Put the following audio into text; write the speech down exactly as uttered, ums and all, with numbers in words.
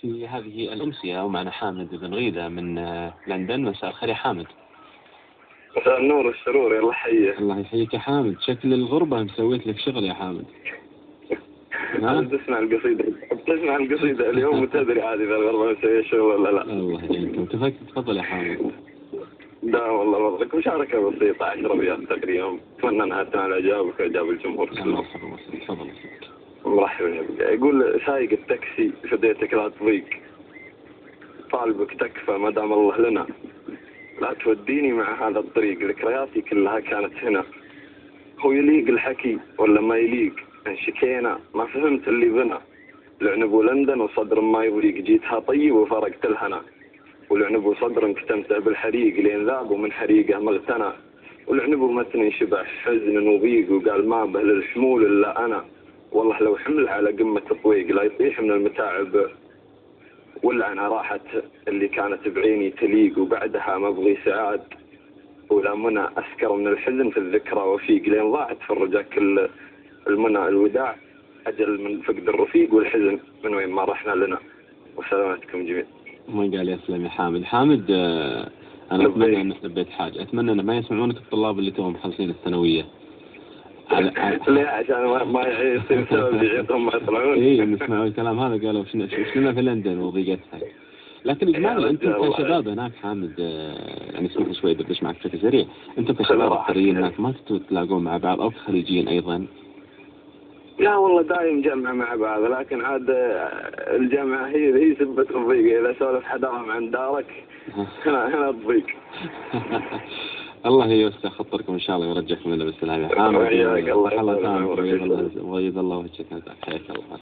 في هذه الأمسية ومعنا حامد بن غيدة من لندن. مساء الخير يا حامد. مساء النور والسرور، يلا حيه. الله يحييك يا حامد، شكل الغربة مسويت لك شغل يا حامد. نعم تسمع القصيدة تسمع القصيدة اليوم وتدري عادي إذا الغربة مسوية شغل ولا لا. الله يعينكم. تفضل يا حامد. لا والله بضلك مشاركة بسيطة عشرة أبيات تقريبا، أتمنى أنها تنال إعجابك وإعجاب الجمهور. مرحبا مرحبا. تفضل. مرحبا. يقول سايق التاكسي فديتك لا تضيق، طالبك تكفى ما دام الله لنا، لا توديني مع هذا الطريق، ذكرياتي كلها كانت هنا. هو يليق الحكي ولا ما يليق؟ انشكينا ما فهمت اللي بنا، لعنب لندن وصدر ما يضيق، جيتها طيب وفرقت الهنا، ولعنب وصدر كتمته بالحريق لين ذاب ومن حريقه مغتنى، ولعنب متن شبع حزن وضيق وقال ما به للحمول الا انا، والله لو حمل على قمة الطويق لا يطيح من المتاعب، والعنى راحت اللي كانت بعيني تليق، وبعدها ما ابغي سعاد ولا منى، اسكر من الحزن في الذكرى وفيق، لين ضاعت في الرجاء كل المنى، الوداع اجل من فقد الرفيق، والحزن من وين ما رحنا لنا. وسلامتكم جميعا. ما قال يسلم يا حامد. حامد آه انا اتمنى ان لبيت حاجه، اتمنى ان ما يسمعونك الطلاب اللي توهم مخلصين الثانويه. على ليه؟ عشان ما ما يصير سبب يعيطهم ما يطلعون. اي نسمع الكلام هذا، قالوا شنو شنو في لندن وضيقتها. لكن اجمالا انتم كشباب هناك حامد، يعني اسمح لي شوي بدش معك بشكل سريع، انتم كشباب عطريين هناك ما تتلاقون مع بعض او كخليجيين ايضا؟ لا والله دايم جمع مع بعض، لكن عاد الجامعة هي هي سبة الضيق، إذا سولف حداهم عن دارك هنا هنا الضيق. الله يوسع خطركم إن شاء الله ويرجعكم لنا بالسلامة يا حامد. الله الله ويض الله وجهك. حياك الله.